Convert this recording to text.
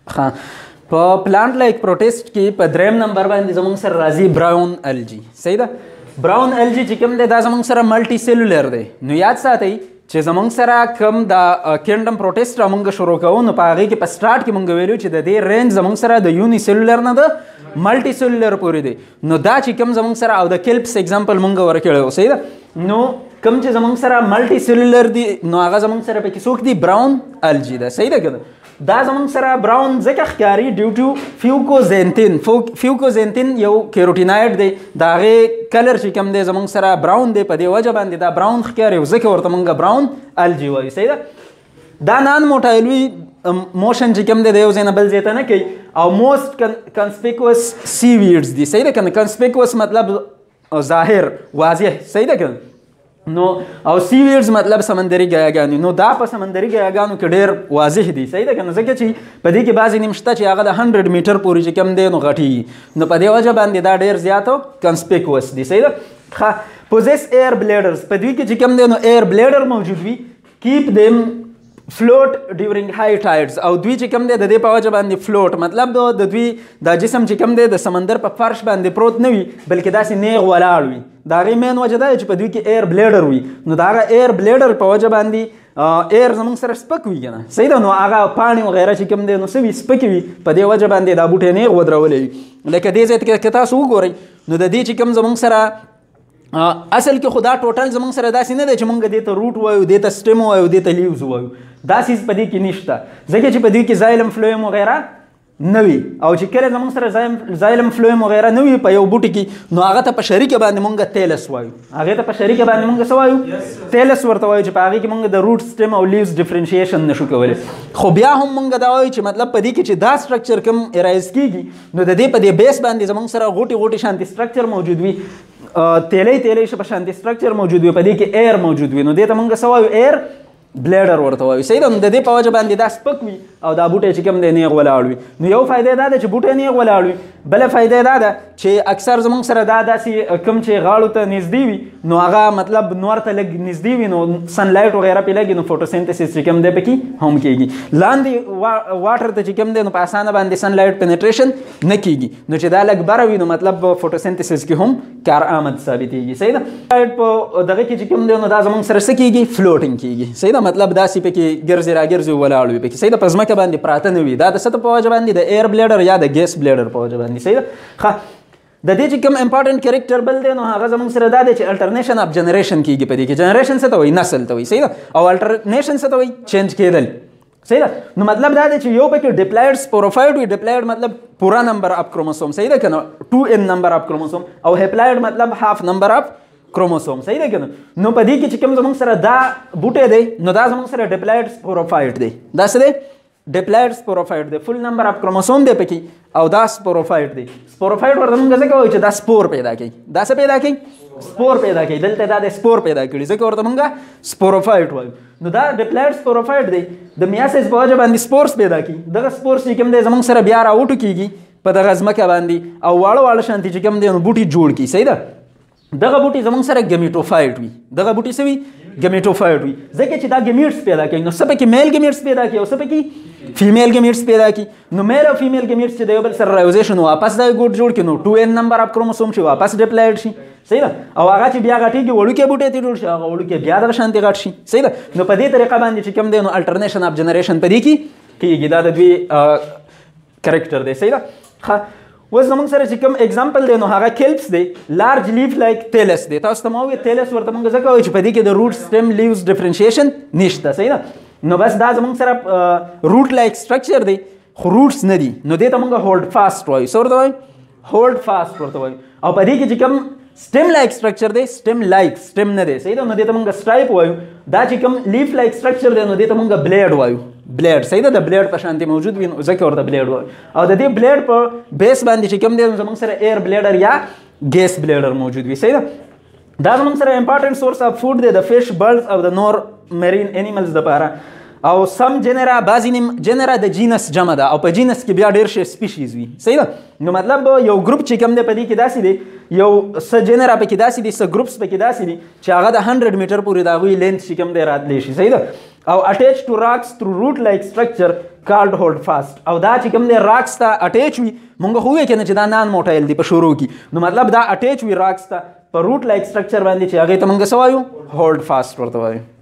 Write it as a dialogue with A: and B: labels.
A: ها په پلانټ لایک پروټیست کې په دریم نمبر باندې زموږ سره راځي براون الجی. صحیح ده. براون الجی چې کوم دی دا زموږ سره ملټي سیلولر دی. نو یاد ساتئ چې زموږ سره کوم د کینډم پروټیست موږ شروع کوو نو په هغې کې په سټارټ کې موږ ویلو چې د دې رینج زموږ سره د یونی سیلولر نه د ملټي سیلولر پورې دی. نو دا چې کوم زموږ سره او د کیلپس اگزامپل موږ ورکړی و. صحیح ده. نو کوم چې زموږ سره ملټي سیلولر دی نو هغه زموږ سره پکې څوک دی؟ براون الجی ده. صحیح ده که نه؟ دا زموږ سره براون ځکه ښکاري ډیو ټو فیوکوزینتین. فیوکوزینتین یو کیروټینایډ دی، د هغې کلر چې کوم دی زموږ سره براون دی، په دې وجه باندې دا براون ښکاري او ځکه ورته موږ براون الجی وایو. صحیح ده. دا نان موټایلوي موشن چې کوم دی د یو ځای نه بل ځای ته نه کوي او موسٹ کنسپیکوس سیویډز دي. صحیح ده که نه؟ کنسپیکوس مطلب ظاهر، واضح. صحیح ده که نه؟ نو او سیویډز مطلب سمندري ګیاګانې. نو دا په سمندري ګیاګانو کې ډېر واضح دي. صحیح ده که نه؟ ځکه چې په دې کې بعضې نیم شته چې هغه د 100 میټر پورې چې کوم دی نو غټېږي. نو په دې وجه باندې دا ډېر زیات کنسپیکوس دي. صحیح ده. پوزیس ایر بلیډرز، په دوی کې چې کوم دی نو ایر بلیډر موجود وي. کیپ دیم فلوٹ ډیورنګ های ټایډز، او دوی چې کوم دی د دې په وجه باندې فلوټ مطلب د دوی دا جسم چې کوم دی د سمندر په فرش باندې پروت نه وي بلکې داسې نیغ ولاړ وي. د هغې مین وجه دا چې په دوی کې ایر بلیډر وي. نو د هغه ایر بلیډر په وجه باندې ایر زموږ سره سپک وي که نه؟ صحیح ده. نو هغه پاڼې وغیره چې کوم دی نو څه وي؟ سپکې وي. په دې وجه باندې دا بوټی نیغ ودرولی وي. لکه دې ځای کې که تاسو وګورئ نو د دې چې کوم زموږ سره اصل کې خو دا ټوټل زموږ سره داسې نه دی چې موږ دې ته روټ وایو، دې ته سټیم وایو، دې ته لیوز وایو. دا څیز په دې کې نشته ځکه چې په دې کې زایلم فلویم وغیره نه وي. او چې کله زموږ سره زایلم فلویم وغیره نه وي په یو بوټي کې نو هغه ته په شریکه باندې موږ تیلس وایو. هغې ته په شریکه باندې موږ څه وایو؟ تیلس ورته وایو، چې په هغې کې موږ د روټ سټیم او لیوز ډفرینشیشن نشو کولی. خو بیا هم موږ دا وایو چې مطلب په دې کې چې دا سټرکچر کوم ارایز کېږي نو د دې په دې بیس باندې زموږ سره غوټې غوټې شانتي سټرکچر موجود وي، تیلی تیلی په شانتي سټرکچر موجود وي، په دې کې ایر موجود وي. نو دې ته موږ څه وایو؟ ایر بلیډر ورته وایو. صحیح ده. نو د دې په وجه باندې دا سپک وي او دا بوټی چې کوم دی نیغ ولاړ وي. نو یو فایده دا ده چې بوټی نیغ ولاړ وي. بله فایده دا ده چې اکثر زموږ سره دا داسې کوم چې غاړو ته نږدې وي نو هغه مطلب نور ته لږ نږدې وي نو سن لایټ وغیره پرې لګي نو فوټوسینتھسس چې کوم دی پکې هم کېږي. لاندې واټر ته چې کوم دی نو په اسانه باندې سن لایټ پینټریشن نه کېږي. نو چې دا لږ بره وي نو مطلب فوټوسینتھسس کې هم کارآمد ثابتېږي. صحیح ده. په دغه کې چې کوم دی نو دا زموږ سره څه کېږي؟ فلوټینګ کېږي. صحیح ده. مطلب داسې پکې ګرځي راګرځي ولاړ وي پکې. صحیح ده. په ځمکه باندې پراته نه وي. دا د څه په وجه باندې؟ د ایر بلیډر یا د ګیس بلیډر په وجه باندې. صحیح ده. د دې چې کوم امپورټنټ کریکټر بل دی نو هغه زموږ سره دا دی چې الټرنیشن اف جنریشن کېږي. په دې کې جنریشن څه ته وایي؟ نسل ته وایي. صحیح ده. او الټرنیشن څه ته وایي؟ چینج کېدل. صحیح ده. نو مطلب دا دی چې یو پکې ډپلایډ سپوروفایټ وي. ډپلایډ مطلب پورا نمبر اف کروموسوم. صحیح ده که نه؟ 2n نمبر اف کروموسوم. او هیپلایډ مطلب هاف نمبر اف کروموسوم. صحیح ده که نه؟ نو په دې کې چې کوم زموږ سره دا بوټی دی نو دا زموږ سره ډپلایډ سپوروفایټ دی. دا څه دی؟ ډپلایډ سپوروفایټ دی. فل نمبر اف کروموسوم دی پکې او دا سپوروفایټ دی. سپوروفایټ ورته موږ ځکه وایو چې دا سپور پیدا کوي. دا څه پیدا کوي؟ سپور پیدا کوي. دلته دا د سپور پیدا کړي ځکه ورته موږ سپوروفایټ وایو. نو دا ډپلایډ سپوروفایټ دی. د میاسیس په وجه باندې سپورس پیدا کوي. دغه سپورس چې کوم دی زموږ سره بیا راوټو کېږي په دغه ځمکه باندې او واړه واړه شانتي چې کوم دی نو بوټي جوړ کړي. صحیح ده. دغه بوټي زموږ سره ګمیټوفایټ وي. دغه بوټي څه وي؟ ګمیټوفایټ وي. ځکه چې دا ګمیټس پیدا کوي. نو څه پکې میل ګمیټس پیدا کوي او څه پکې فیمیل ګمیټس پیدا کوي. نو میل او فیمیل ګمیټس چې د یو بل سره رایوزیشن واپس دا ګوټ جوړ کړي نو 2n نمبر اف کروموسوم چې واپس ډپلایډ شي. صحیح ده. او هغه چې بیا غټېږي وړوکی بوټی ته جوړ شي هغه وړوکی بیا دغه شانتې غټ شي. صحیح ده. نو په دې طریقه باندې چې کوم دی نو الټرنیشن اف جنریشن په دې کې کېږي. دا د دوی کرکټر دی. صحیح ده. اوس زموږ سره چې کوم اگزامپل دی نو هغه کیلپس دی. لارج لیف لایک تیلس دی. تاسو ته ما وویل تیلس ورته موږ ځکه وایو چې په دې کې د روټ سټیم لیوز ډفرینشیشن نشته. صحیح ده. نو بس دا زموږ سره روټ لایک سټرکچر دی خو روټس نه دي. نو دې ته موږ هولډ فاسټ وایو. څه ورته وایو؟ هولډ فاسټ ورته وایو. او په دې کې چې کوم سټیم لایک سټرکچر دی سټیم لایک سټیم نه دی. صحیح ده. نو دې ته موږ سټرایپ وایو. دا چې کوم لیف لایک سټرکچر دی نو دې ته موږ بلیډ وایو. بلیډ. صحیح ده. د بلیډ په شانتي موجود وي ځکه ورته بلیډ وایو. او د دې بلیډ په بیس باندې چې کوم دی زموږ سره ایر بلیډر یا ګیس بلیډر موجود وي. صحیح ده. دا زموږ سره امپورټنټ سورس اف فوډ دی د فش، برډز او د نور میرین انیملز دپاره. او سم جنرا بعضې نیم جنرا د جینس جمع ده او په جینس کې بیا ډېر شی سپیشیز وي. صحیح ده. نو مطلب یو ګروپ چې کوم دی په دې کې داسې دی یو څه جنرا پکې داسې دي څه ګروپس پکې داسې دي چې هغه د 100 میټر پورې د هغوی لینث چې کوم دی راتلی شي. صحیح ده. او اٹیچ ټو راکس تھرو روټ لایک سټرکچر کالډ هولډ فاست. او دا چې کوم دی راکس ته اٹیچ وي مونږ خو وایو کنه چې دا نان موټایل دی په شروع کې، نو مطلب دا اٹیچ وي راکس ته په روټ لایک سټرکچر باندې چې هغې ته مونږ څه وایو هولډ فاست ورته وایو.